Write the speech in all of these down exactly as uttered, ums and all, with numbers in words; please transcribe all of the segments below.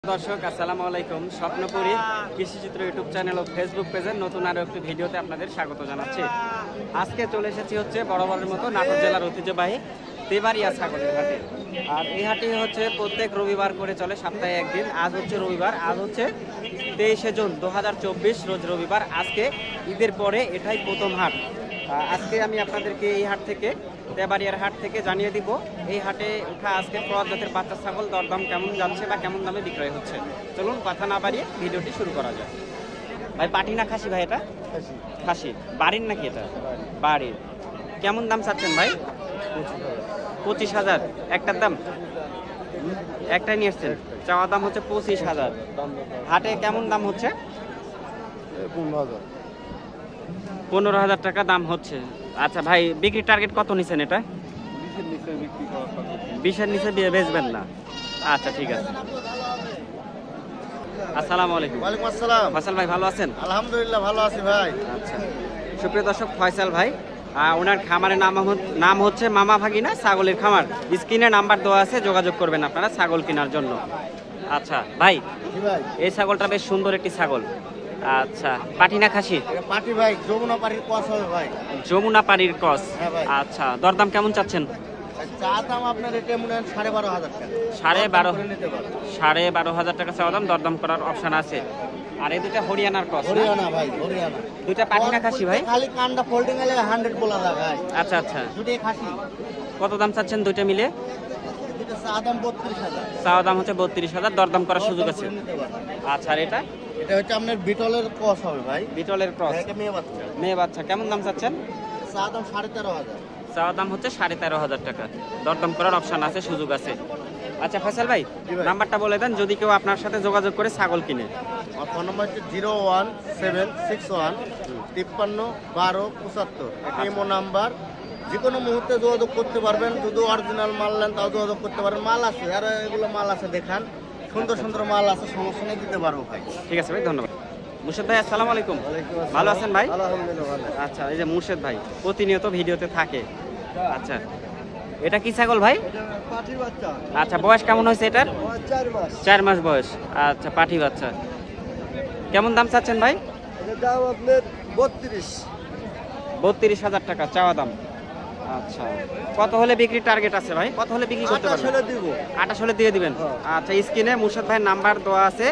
দর্শক আসসালামু আলাইকুম। স্বপ্নপুরী কৃষিচিত্র ইউটিউব চ্যানেল ও ফেসবুক পেজের নতুন আরো একটি ভিডিওতে আপনাদের স্বাগত জানাচ্ছি। আজকে চলে এসেছি হচ্ছে বরাবরের মতো নাটোর জেলার ঐতিহ্যবাহী তেবাড়িয়া ছাগলের হাটে। আর এই হাটে হচ্ছে প্রত্যেক রবিবার করে চলে, সপ্তাহে একদিন। আজ হচ্ছে রবিবার, আজ হচ্ছে তেইশে জুন দু হাজার চব্বিশ, রোজ রবিবার। আজকে ঈদের পরে এটাই প্রথম হাট। আজকে আমি আপনাদেরকে এই হাট থেকে, তেবাড়িয়ার হাট থেকে জানিয়ে দিব এই হাটে ওঠা আজকে ক্রস জাতের বাচ্চা ছাগল দরদাম কেমন যাচ্ছে বা কেমন দামে বিক্রয় হচ্ছে। চলুন কথা না বাড়িয়ে ভিডিওটি শুরু করা যায়। ভাই পাটি না খাসি ভাই? এটা খাসি। বাড়ির নাকি এটা? বাড়ির। কেমন দাম চাচ্ছেন ভাই? পঁচিশ হাজার একটার দাম? একটাই নিয়ে এসছেন, চাওয়া দাম হচ্ছে পঁচিশ হাজার। হাটে কেমন দাম হচ্ছে? পনেরো হাজার টাকা দাম হচ্ছে। আচ্ছা ভাই, বিক্রির টার্গেট কত নিছেন এটা? বিশের নিচে বেচবেন না? আচ্ছা ঠিক আছে। আসসালামু আলাইকুম। ওয়ালাইকুম আসসালাম। ফয়সাল ভাই ভালো আছেন? আলহামদুলিল্লাহ ভালো আছি ভাই। আচ্ছা, সুপ্রিয় দর্শক, ফয়সাল ভাই ওনার খামারের নাম নাম হচ্ছে মামা ভাগিনা ছাগলের খামার। স্ক্রিনে নাম্বার দেওয়া আছে, যোগাযোগ করবেন আপনারা ছাগল কেনার জন্য। আচ্ছা ভাই, এই ছাগলটা বেশ সুন্দর একটি ছাগল। আচ্ছা, পাটি না খাসি? পাটি ভাই, যমুনা পাটির ক্রস হবে ভাই। যমুনা পাটির ক্রস। হ্যাঁ ভাই। আচ্ছা, দরদাম কেমন চাচ্ছেন? চা দাম আপনার এটা মনে হয় সাড়ে বারো হাজার টাকা। সাড়ে বারো নিতে পারবেন। সাড়ে বারো হাজার টাকা চাওয়া দাম, দরদাম করার অপশন আছে। আর এই দুটা হরিয়ানার ক্রস? হরিয়ানা ভাই, হরিয়ানা। দুইটা পাটি না খাসি ভাই? খালি কানটা ফোল্ডিং এলে হান্ড্রেড বলা যায় ভাই। আচ্ছা আচ্ছা, দুটোই খাসি। কত দাম চাচ্ছেন দুইটা মিলে? দুটো চা দাম বত্রিশ হাজার। চাওয়া দাম হচ্ছে বত্রিশ হাজার, দরদাম করার সুযোগ আছে। নিতে পারবেন। আচ্ছা, আর এটা? এটা হচ্ছে আপনার বিটলের ক্রস হবে ভাই। বিটলের ক্রস। এটা মেয়ে বাচ্চা। মেয়ে বাচ্চা। কেমন দাম চাচ্ছেন? চা দাম সাড়ে তেরো হাজার। চাওয়া দাম হচ্ছে সাড়ে তেরো হাজার টাকা, দরদাম করার অপশন আছে, সুযোগ আছে। আচ্ছা ফয়সাল ভাই, নাম্বারটা বলে দেন যদি কেউ আপনার সাথে যোগাযোগ করে ছাগল কিনে। আমার ফোন নাম্বার হচ্ছে zero one seven six one তিপ্পান্ন বারো পঁচাত্তর। এটা ইমো নাম্বার। যে কোনো মুহূর্তে যোগাযোগ করতে পারবেন। যদি অরিজিনাল মাল নেন তাও যোগাযোগ করতে পারেন। মাল আছে, আর এগুলো মাল আছে, দেখান সুন্দর সুন্দর মাল আছে, সমস্যা নেই, দিতে পারবো ভাই। ঠিক আছে ভাই, ধন্যবাদ। মুর্শেদ ভাই আসসালামু আলাইকুম। ভালো আছেন ভাই? আলহামদুলিল্লাহ ভালো। আচ্ছা, এই যে মুর্শেদ ভাই প্রতিনিয়ত ভিডিওতে থাকে। আচ্ছা, এটা কি ছাগল ভাই? পাটি বাচ্চা। আচ্ছা, বয়স কেমন হয়েছে এটার? চার মাস। চার মাস বয়স। আচ্ছা, পাঠি বাচ্চা। কেমন দাম চাচ্ছেন ভাই? এটার দাম আপনার বত্রিশ। বত্রিশ হাজার টাকা চাওয়া দাম। আচ্ছা, কত হলে বিক্রির টার্গেট আছে ভাই? কত হলে বিক্রি করতে পারবেন? দিব। আঠাশ হলে দিয়ে দিবেন? আচ্ছা, স্ক্রিনে মুর্শেদ ভাইয়ের নাম্বার দেওয়া আছে,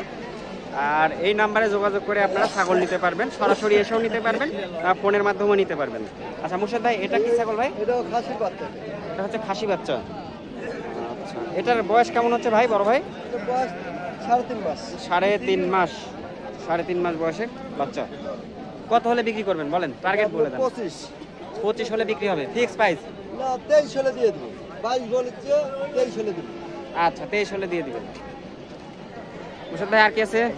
আর এই নাম্বারে যোগাযোগ করে আপনারা ছাগল নিতে পারবেন। সরাসরি এসেও নিতে পারবেন, ফোনের মাধ্যমেও নিতে পারবেন। আচ্ছা মুর্শেদ ভাই, এটা কি ছাগল ভাই? এটাও খাসি বাচ্চা। এটা হচ্ছে খাসি বাচ্চা। আচ্ছা, এটার বয়স কেমন হচ্ছে ভাই বড় ভাই? বয়স সাড়ে তিন মাস। সাড়ে তিন মাস সাড়ে তিন মাস বয়সের বাচ্চা। কত হলে বিক্রি করবেন বলেন, টার্গেট বলে দেন। পঁচিশ। পঁচিশ হলে বিক্রি হবে? Fix price? না, তেইশ হলে দিয়ে দেবো। বাইশ বলেছে, তেইশ হলে দেবো। আচ্ছা, তেইশ হলে দিয়ে দিবেন। মুর্শেদ ভাই আর কি আছে?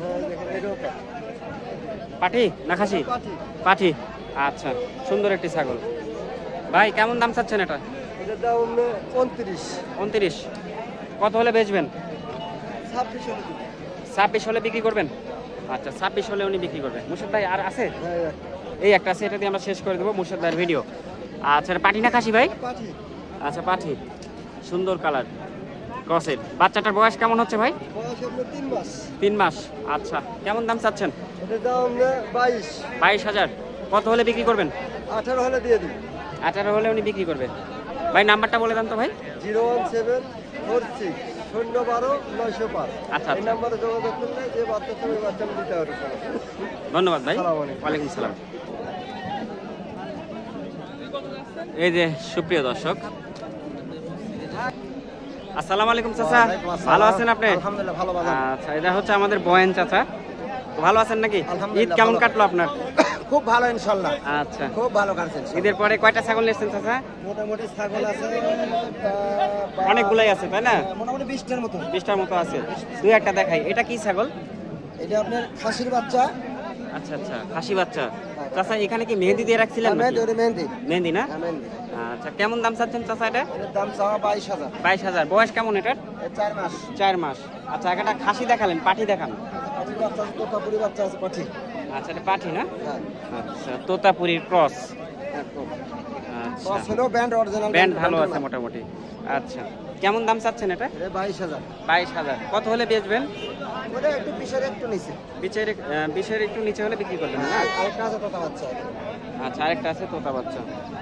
পাঠি না খাসি? পাঠি। আচ্ছা, সুন্দর একটি ছাগল। ভাই কেমন দাম চাচ্ছেন এটা? এটার দাম উনত্রিশ। উনত্রিশ। কত হলে বেচবেন? ছাব্বিশ হলে দেবো। ছাব্বিশ হলে বিক্রি করবেন? আচ্ছা, ছাব্বিশ হলে উনি বিক্রি করবেন। মুর্শেদ ভাই আর আছে? এই একটা আছে, এটা দিয়ে আমরা শেষ করে দেবো মুর্শেদ ভাইয়ের ভিডিও। আচ্ছা, পাঠি না খাসি ভাই? পাঠি। আচ্ছা, পাঠি, সুন্দর কালার ক্রসের। বাচ্চাটার বয়স কেমন হচ্ছে ভাই? বয়স আপনার তিন মাস। তিন মাস। আচ্ছা, কেমন দাম চাচ্ছেন? এটার দাম বাইশ। বাইশ হাজার। কত হলে বিক্রি করবেন? আঠারো হলে দিয়ে দিবি। আঠারো হলে উনি বিক্রি করবে। ভাই নাম্বারটা বলে দেন তো ভাই। Zero one seven four six শূন্য বারো নয়শো পাঁচ। আচ্ছা, এই নাম্বারে যোগাযোগ করলে যে বাচ্চা তুমি বাচ্চা দিতে পারবে। ধন্যবাদ ভাই। আসসালামু আলাইকুম। ওয়ালাইকুম সালাম। এই যে সুপ্রিয় দর্শক, আসসালামু আলাইকুম চাচা, ভালো আছেন আপনি? আলহামদুলিল্লাহ ভালো। আচ্ছা, এটা হচ্ছে আমাদের বয়েন চাচা, ভালো আছেন নাকি? ঈদ কেমন কাটলো আপনার? খুব ভালো ইনশাআল্লাহ। আচ্ছা, খুব ভালো কাটছেন। ঈদের পরে কয়টা ছাগল নিয়েছেন চাচা? মোটামুটি ছাগল আছে অনেকগুলাই আছে তাই না? মোটামুটি বিশটার মতো। বিশটার মতো আছে। দুই একটা দেখাই। এটা কি ছাগল? এটা আপনার খাসির বাচ্চা। আচ্ছা আচ্ছা, খাসি বাচ্চা। চাচা এখানে কি মেহেদি দিয়ে রাখছিলেন? মেহেন্দি। মেহেদি না? আচ্ছা, কেমন দাম চাচ্ছেন চাচা এটা? এটার দাম চাওয়া বাইশ হাজার। বাইশ হাজার। বয়স কেমন এটার? চার মাস। চার মাস। আচ্ছা, একটা খাসি দেখালেন, পাঠি দেখান। পাঠি বাচ্চা আছে, তোতাপুরি বাচ্চা আছে, পাঠি। আচ্ছা, এটা পাঠি না? হ্যাঁ। আচ্ছা, তোতাপুরির ক্রস। একদম। আচ্ছা, ক্রস হলো ব্যান্ড অরিজিনাল। ব্যান্ড ভালো আছে মোটামুটি। আচ্ছা, কেমন দাম চাচ্ছেন এটা? বাইশ হাজার। বাইশ হাজার। কত হলে বেচবেন? ওটা একটু বিশের একটু নিচে। বিচের বিশের একটু নিচে হলে বিক্রি করবেন না? আরেকটা আছে তোতা বাচ্চা। আচ্ছা, আরেকটা আছে তোতা বাচ্চা।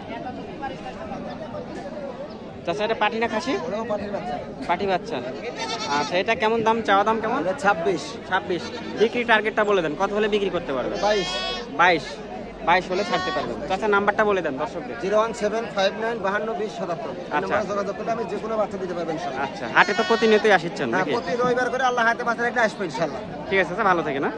চাচা এটা পাটি না খাসি? ওটাও পাটির বাচ্চা। পাটি বাচ্চা। আচ্ছা, এটা কেমন দাম, চাওয়া দাম কেমন? এটা ছাব্বিশ। ছাব্বিশ। বিক্রি টার্গেটটা বলে দেন, কত হলে বিক্রি করতে পারবেন? বাইশ। বাইশ। বাইশ হলে ছাড়তে পারবেন। চাচা নাম্বারটা বলে দেন দর্শকদের। Zero one seven five nine বাহান্ন বিশ সাতাত্তর। আচ্ছা। যোগাযোগ করলে আমি যে কোনো বাচ্চা দিতে পারবেন। আচ্ছা, হাটে তো প্রতিনিয়তই আসছেন হ্যাঁ, নাকি? প্রতি রবিবার করে আল্লাহ হাতে বাচ্চা একটা আসবে ইনশাল্লাহ। ঠিক আছে চাচা, ভালো থেকে না।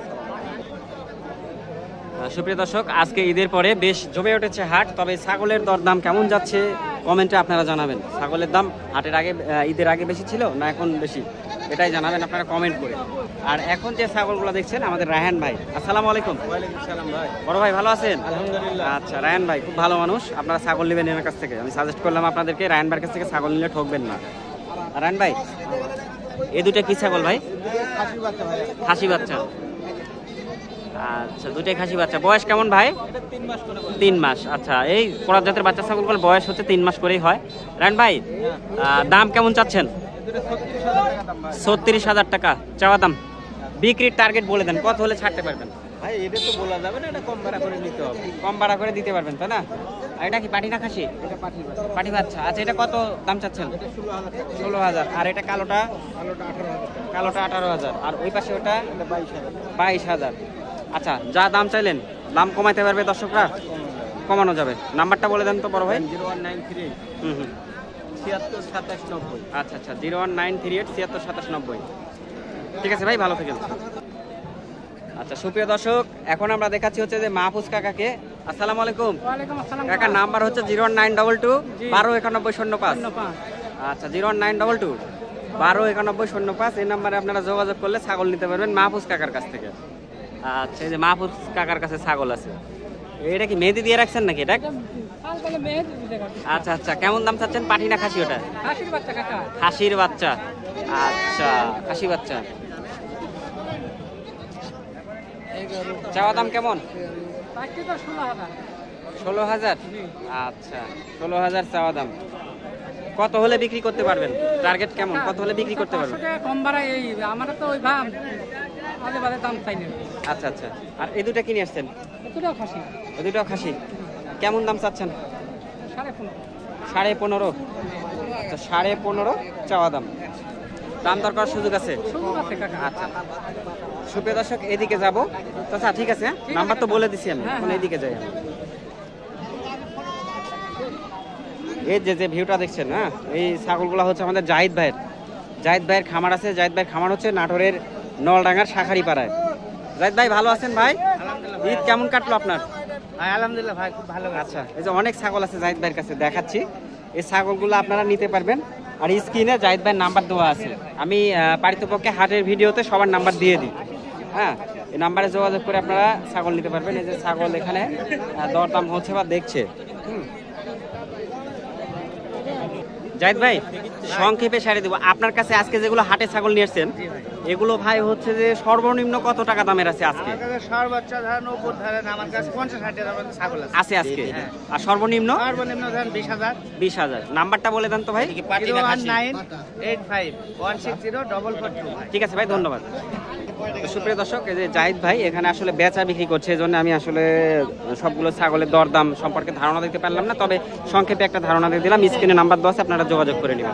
সুপ্রিয় দর্শক, আজকে ঈদের পরে বেশ জমে উঠেছে হাট। তবে ছাগলের দরদাম কেমন যাচ্ছে কমেন্টে আপনারা জানাবেন। ছাগলের দাম হাটের আগে, ঈদের আগে বেশি ছিল না এখন বেশি, এটাই জানাবেন আপনারা কমেন্ট করে। আর এখন যে ছাগলগুলো দেখছেন আমাদের রায়হান ভাই। আসসালামু আলাইকুম। ওয়ালাইকুম সালাম ভাই। বড় ভাই ভালো আছেন? আলহামদুলিল্লাহ। আচ্ছা, রায়হান ভাই খুব ভালো মানুষ। আপনারা ছাগল নেবেন এনার কাছ থেকে। আমি সাজেস্ট করলাম আপনাদেরকে রায়হান ভাইয়ের কাছ থেকে ছাগল নিলে ঠকবেন না। রায়হান ভাই, এই দুটো কি ছাগল ভাই? খাসি বাচ্চা ভাই। খাসি বাচ্চা। আচ্ছা, দুটাই খাসি বাচ্চা। বয়স কেমন ভাই? এটা তিন মাস করে বয়স। তিন মাস। আচ্ছা, এই কোরাত জাতের বাচ্চা ছাগলগুলোর বয়স হচ্ছে তিন মাস করেই হয়। রায়হান ভাই, আহ, দাম কেমন চাচ্ছেন? ছত্রিশ হাজার টাকা চাওয়া দাম। বিক্রির টার্গেট বলে দেন, কত হলে ছাড়তে পারবেন? ভাই এটা তো বলা যাবে না, এটা কম ভাড়া করে নিতে হবে। কম ভাড়া করে দিতে পারবেন তাই না? আর এটা কি পাটি না খাসি? এটা পাঠিয়ে দেন। পাটি বাচ্চা। আচ্ছা, এটা কত দাম চাচ্ছেন? এটা ষোলো হাজার টাকা। ষোলো হাজার। আর এটা কালোটা? আলোটা আঠারো হাজার টাকা। কালোটা আঠারো হাজার। আর ওই পাশে ওটা এটা বাইশ হাজার। বাইশ হাজার। আচ্ছা, যা দাম চাইলেন দাম কমাইতে পারবে দর্শকরা? কমানো যাবে। নাম্বারটা বলে দেন তো বড় ভাই। জিরো ওয়ান নাইন থ্রি হুম হুম ছিয়াত্তর সাতাশ নব্বই। আচ্ছা আচ্ছা, zero one nine three eight ছিয়াত্তর সাতাশ নব্বই। ঠিক আছে ভাই, ভালো থাকেন। আচ্ছা সুপ্রিয় দর্শক, এখন আমরা দেখাচ্ছি হচ্ছে যে মাহফুজ কাকাকে। আসসালামু আলাইকুম। কাকার নাম্বার হচ্ছে zero one nine double two বারো একানব্বই শূন্য পাঁচ। আচ্ছা, zero one nine double two বারো একানব্বই শূন্য পাঁচ। এই নাম্বারে আপনারা যোগাযোগ করলে ছাগল নিতে পারবেন মাহফুজ কাকার কাছ থেকে। আচ্ছা, এই যে মাহফুজ কাকার কাছে ছাগল আছে। এটা কি মেহেদি দিয়ে রাখছেন নাকি এটা? আচ্ছা আচ্ছা, কেমন দাম চাচ্ছেন? পাটি না খাসি ওটা? খাসির বাচ্চা। আচ্ছা, খাসি বাচ্চা। চাওয়া দাম কেমন? ষোলো হাজার। আচ্ছা, ষোলো হাজার চাওয়া দাম। কত হলে বিক্রি করতে পারবেন? টার্গেট কেমন, কত হলে বিক্রি করতে পারবেন? কম ভাড়া এই আমরা তো ওই ভাব আগে বাদে দাম চাই না। আচ্ছা আচ্ছা, আর এই দুটা কিনে আসছেন? এতটাও খাসি ওই দুটাও খাসি। কেমন দাম চাচ্ছেন? সাড়ে পনেরো। সাড়ে পনেরো। আচ্ছা, সাড়ে পনেরো চাওয়া দাম। দাম দর করার সুযোগ আছে? সুযোগ আছে কাকা। আচ্ছা, সুপ্রিয় দর্শক, এদিকে যাবো। আচ্ছা ঠিক আছে, নাম্বার তো বলে দিছি আমি, এখন এইদিকে যাই আমি। এই যে যে ভিউটা দেখছেন, হ্যাঁ, এই ছাগলগুলো হচ্ছে আমাদের জাহিদ ভাইয়ের। জাহিদ ভাইয়ের খামার আছে। জাহিদ ভাইয়ের খামার হচ্ছে নাটোরের নলডাঙ্গার শাখারি পাড়ায়। জাহিদ ভাই ভালো আছেন ভাই? ঈদ কেমন কাটলো আপনার? আলহামদুলিল্লাহ ভাই, খুব ভালো। আচ্ছা, এই যে অনেক ছাগল আছে জাহিদ ভাইয়ের কাছে, দেখাচ্ছি। এই ছাগলগুলো আপনারা নিতে পারবেন। আর স্ক্রিনে জাহিদ ভাইয়ের নাম্বার দেওয়া আছে। আমি পারিতপক্ষে হাটের ভিডিওতে সবার নাম্বার দিয়ে দিই। হ্যাঁ, এই নাম্বারে যোগাযোগ করে আপনারা ছাগল নিতে পারবেন। এই যে ছাগল এখানে দরদাম হচ্ছে বা দেখছে। হুম, জাহিদ ভাই সংক্ষেপে সারিয়ে দেবো। আপনার কাছে আজকে যেগুলো হাটে ছাগল নিয়ে এসছেন, এগুলো ভাই হচ্ছে যে সর্বনিম্ন কত টাকা দামের আছে আজকে? সর্বোচ্চ ধরেন উপর ধরেন আমার কাছে পঞ্চাশ ষাট হাজার ছাগল আছে। আছে আজকে। আর সর্বনিম্ন? সর্বনিম্ন ধরেন বিশ হাজার। বিশ হাজার। নাম্বারটা বলে দেন তো ভাই। Zero one nine eight five one six zero double four two. ঠিক আছে ভাই, ধন্যবাদ। সুপ্রিয় দর্শক, এই যে জাহিদ ভাই এখানে আসলে বেচা বিক্রি করছে, এই জন্য আমি আসলে সবগুলো ছাগলের দরদাম সম্পর্কে ধারণা দিতে পারলাম না। তবে সংক্ষেপে একটা ধারণা দিয়ে দিলাম। স্ক্রিনে নাম্বার দেওয়া আছে, আপনারা যোগাযোগ করে নেবেন।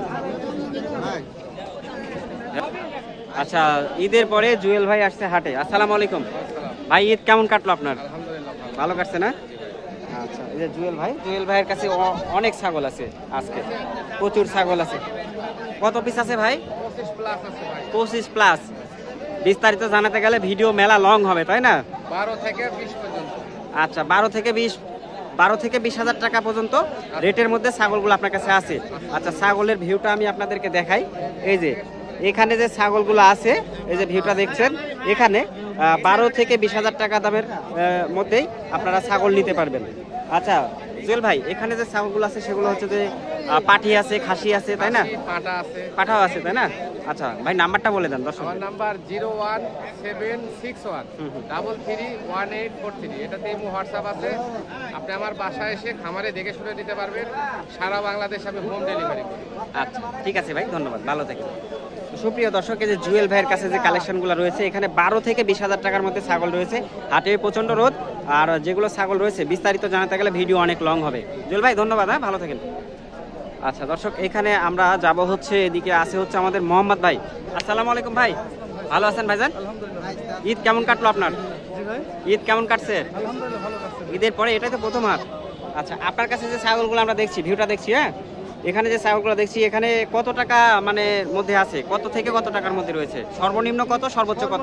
আচ্ছা, ঈদের পরে জুয়েল ভাই আসছে হাটে। আসসালামু আলাইকুম ভাই, ঈদ কেমন কাটলো আপনার? ভালো কাটছে না? আচ্ছা, এই যে জুয়েল ভাই, জুয়েল ভাইয়ের কাছে অ- অনেক ছাগল আছে আজকে, প্রচুর ছাগল আছে। কত পিস আছে ভাই? পঁচিশ প্লাস। বিস্তারিত জানাতে গেলে ভিডিও মেলা লং হবে, তাই না? বারো থেকে বিশ পর্যন্ত। আচ্ছা, বারো থেকে বিশ বারো থেকে বিশ হাজার টাকা পর্যন্ত রেটের মধ্যে ছাগলগুলো আপনার কাছে আছে। আচ্ছা, ছাগলের ভিউটা আমি আপনাদেরকে দেখাই। এই যে এখানে যে ছাগলগুলো আছে, এই যে ভিউটা দেখছেন, এখানে আহ, বারো থেকে বিশ হাজার টাকা দামের আহ, মধ্যেই আপনারা ছাগল নিতে পারবেন। আচ্ছা জুয়েল ভাই, এখানে যে ছাগলগুলো আছে সেগুলো হচ্ছে যে আহ, পাঠি আছে, খাসি আছে, তাই না? পাটা আছে। পাঠাও আছে, তাই না? আচ্ছা ভাই নাম্বারটা বলে দেন দর্শক। আমার number zero one seven six one হুম হুম। Double three one eight four three এটাতে ইমো হোয়াটসঅ্যাপ আছে। আপনি আমার বাসায় এসে খামারে দেখে শুনে দিতে পারবেন। সারা বাংলাদেশ আমি হোম ডেলিভারি করি। আচ্ছা ঠিক আছে ভাই, ধন্যবাদ, ভালো থাকবেন। সুপ্রিয় দর্শক, এই যে জুয়েল ভাইয়ের কাছে যে কালেকশনগুলো রয়েছে, এখানে বারো থেকে বিশ হাজার টাকার মধ্যে ছাগল রয়েছে। হাটে প্রচন্ড রোদ, আর যেগুলো ছাগল রয়েছে বিস্তারিত জানাতে গেলে ভিডিও অনেক লং হবে। জুয়েল ভাই ধন্যবাদ, হ্যাঁ ভালো থাকেন। আচ্ছা দর্শক, এখানে আমরা যাব হচ্ছে, এদিকে আছে হচ্ছে আমাদের মোহাম্মদ ভাই। আসসালামু আলাইকুম ভাই, ভালো আছেন ভাইজান? ঈদ কেমন কাটলো আপনার? ঈদ কেমন কাটছে? ঈদের পরে এটাই তো প্রথম হাট। আচ্ছা, আপনার কাছে যে ছাগলগুলো আমরা দেখছি, ভিউটা দেখছি, হ্যাঁ এখানে যে ছাগলগুলো দেখছি, এখানে কত টাকা মানে মধ্যে আছে, কত থেকে কত টাকার মধ্যে রয়েছে? সর্বনিম্ন কত, সর্বোচ্চ কত?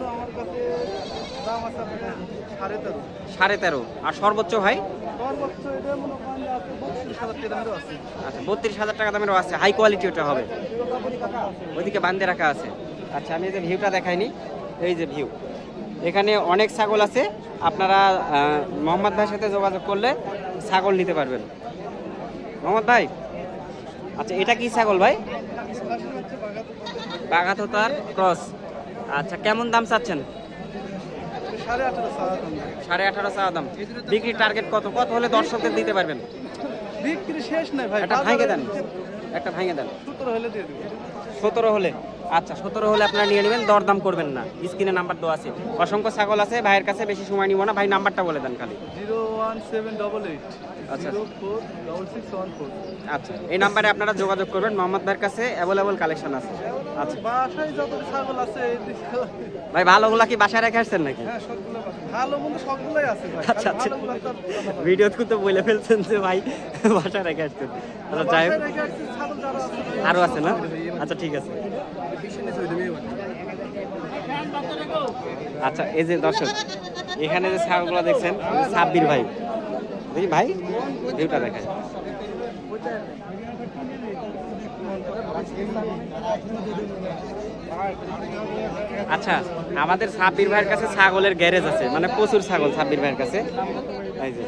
সাড়ে তেরো। আর সর্বোচ্চ ভাই? আচ্ছা, বত্রিশ হাজার টাকা দামেরও আছে, হাই কোয়ালিটি ওটা হবে, ওইদিকে বান্ধে রাখা আছে। আচ্ছা, আমি এই যে ভিউটা দেখাইনি, এই যে ভিউ, এখানে অনেক ছাগল আছে। আপনারা মোহাম্মদ ভাইয়ের সাথে যোগাযোগ করলে ছাগল নিতে পারবেন। মোহাম্মদ ভাই, আচ্ছা এটা কি ছাগল ভাই? বাঘাতোতার ক্রস। আচ্ছা, কেমন দাম চাচ্ছেন? সাড়ে আঠারো চাওয়া দাম। বিক্রির টার্গেট কত, কত হলে দর্শকদের দিতে পারবেন? বিক্রি শেষ নাই ভাই, একটা ভাঙে দেন, একটা ভাঙে দেন। সতেরো হলে দিয়ে দেবো। সতেরো হলে? আচ্ছা, সতেরো হলে আপনারা নিয়ে নেবেন, দরদাম করবেন না। স্ক্রিনে নাম্বার দেওয়া আছে, অসংখ্য ছাগল আছে ভাইয়ের কাছে, বেশি সময় নিব না। ভাই নাম্বারটা বলে দেন খালি। Zero one seven double eight আচ্ছা zero four double six one four. আচ্ছা, এই নাম্বারে আপনারা যোগাযোগ করবেন। মোহাম্মদ ভাইয়ের কাছে অ্যাভেলেবল কালেকশন আছে। আচ্ছা বাসায় যত ছাগল আছে এই ভাই, ভালোগুলা কি বাসায় রেখে আসছেন নাকি? হ্যাঁ সবগুলো বাসায়। ভালো মন্দ সবগুলোই আছে ভাই। আচ্ছা আচ্ছা, ভালোগুলো তো আর- ভিডিও তো বলে ফেলছেন যে ভাই বাসায় রেখে আসছেন। আচ্ছা যাই হোক, বাসায় রেখে আসছি, ছাগল যারা আছে ভাই। আরো আছে না? আচ্ছা ঠিক আছে। আচ্ছা, এই যে দর্শক, এখানে যে ছাগলগুলো দেখছেন, এই যে সাব্বির ভাই, দেখি ভাই ভিউটা দেখায়। আচ্ছা, আমাদের সাব্বির ভাইয়ের কাছে ছাগলের গ্যারেজ আছে, মানে প্রচুর ছাগল সাব্বির ভাইয়ের কাছে। এই যে,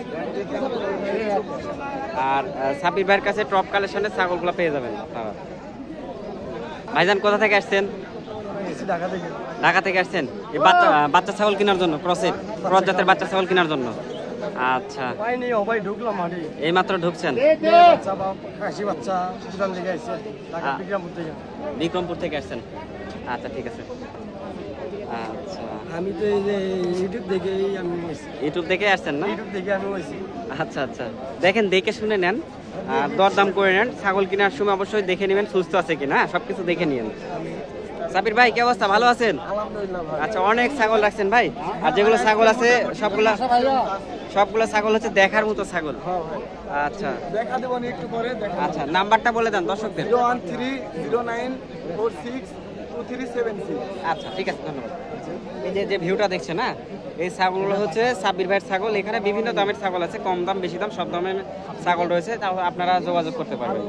আর আহ, সাব্বির ভাইয়ের কাছে টপ কালেকশনের ছাগলগুলো পেয়ে যাবেন আপনারা। ভাইজান কোথা থেকে আসছেন? ঢাকা থেকে। ঢাকা থেকে আসছেন এই বাচ্চা বাচ্চা ছাগল কেনার জন্য, ক্রসের ক্রস জাতের বাচ্চা ছাগল কেনার জন্য। আচ্ছা, ভাই নেই ও ভাই ঢুকলাম মাঠে। এই মাত্র ঢুকছেন? বাচ্চা বা খাসি বাচ্চা দোকান থেকে আসছে, ঢাকা আ- বিক্রমপুর থেকে। বিক্রমপুর থেকে আসছেন? আচ্ছা ঠিক আছে। আচ্ছা, আমি তো এই যে ইউটিউব দেখেই আমি হয়েছি, ইউটিউব দেখে আসছেন না? ইউটিউব দেখে আমি হয়েছি। আচ্ছা আচ্ছা, দেখেন দেখে শুনে নেন, আর দরদাম করে নেন। ছাগল কেনার সময় অবশ্যই দেখে নেবেন সুস্থ আছে কিনা, সবকিছু দেখে নিন। সাবির ভাই কি অবস্থা, ভালো আছেন? আলহামদুলিল্লাহ ভাই। আচ্ছা, অনেক ছাগল রাখছেন ভাই, আর যেগুলো ছাগল আছে সবগুলা সবগুলো ছাগল হচ্ছে দেখার মতো ছাগল। আচ্ছা দেখা দেবো আমি একটু পরে, দেখা। আচ্ছা, নাম্বারটা বলে দেন দর্শকদের। Zero one three zero nine four six two three seven six. আচ্ছা ঠিক আছে, ধন্যবাদ। এই যে যে ভিউটা দেখছে না, এই ছাগলগুলো হচ্ছে সাব্বির ভাইয়ের ছাগল। এখানে বিভিন্ন দামের ছাগল আছে, কম দাম বেশি দাম সব দামের ছাগল রয়েছে, তাও আপনারা যোগাযোগ করতে পারবেন।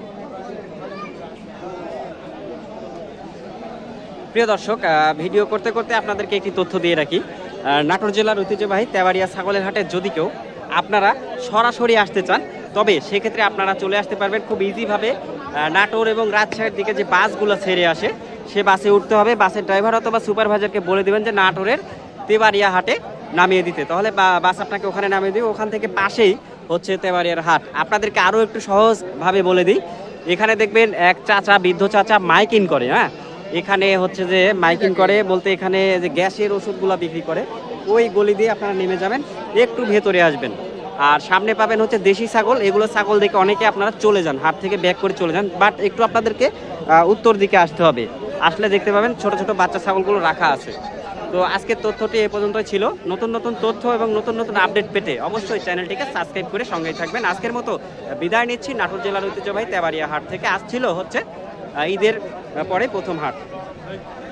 প্রিয় দর্শক, আহ, ভিডিও করতে করতে আপনাদেরকে একটি তথ্য দিয়ে রাখি। আহ, নাটোর জেলার ঐতিহ্যবাহী তেবাড়িয়া ছাগলের হাটে যদি কেউ আপনারা সরাসরি আসতে চান, তবে সেক্ষেত্রে আপনারা চলে আসতে পারবেন খুব ইজিভাবে। আহ, নাটোর এবং রাজশাহীর দিকে যে বাসগুলো ছেড়ে আসে, সে বাসে উঠতে হবে। বাসের ড্রাইভার অথবা সুপারভাইজারকে বলে দেবেন যে নাটোরের তেবাড়িয়া হাটে নামিয়ে দিতে, তাহলে বা- বাস আপনাকে ওখানে নামিয়ে দিবে। ওখান থেকে পাশেই হচ্ছে তেবাড়িয়ার হাট। আপনাদেরকে আরও একটু সহজভাবে বলে দিই, এখানে দেখবেন এক চাচা, বৃদ্ধ চাচা মাইকিং করে। হ্যাঁ, এখানে হচ্ছে যে মাইকিং করে বলতে এখানে যে গ্যাসের ওষুধগুলো বিক্রি করে, ওই গলি দিয়ে আপনারা নেমে যাবেন, একটু ভেতরে আসবেন, আর সামনে পাবেন হচ্ছে দেশি ছাগল। এগুলো ছাগল দেখে অনেকে আপনারা চলে যান, হাট থেকে ব্যাক করে চলে যান, বাট একটু আপনাদেরকে আহ, উত্তর দিকে আসতে হবে। আসলে দেখতে পাবেন ছোট ছোট বাচ্চা ছাগলগুলো রাখা আছে। তো আজকের তথ্যটি এ পর্যন্তই ছিল। নতুন নতুন তথ্য এবং নতুন নতুন আপডেট পেতে অবশ্যই চ্যানেলটিকে সাবস্ক্রাইব করে সঙ্গেই থাকবেন। আজকের মতো বিদায় নিচ্ছি নাটোর জেলার ঐতিহ্যবাহী তেবাড়িয়া হাট থেকে। আজ ছিল হচ্ছে আহ, ঈদের পরে প্রথম হাট।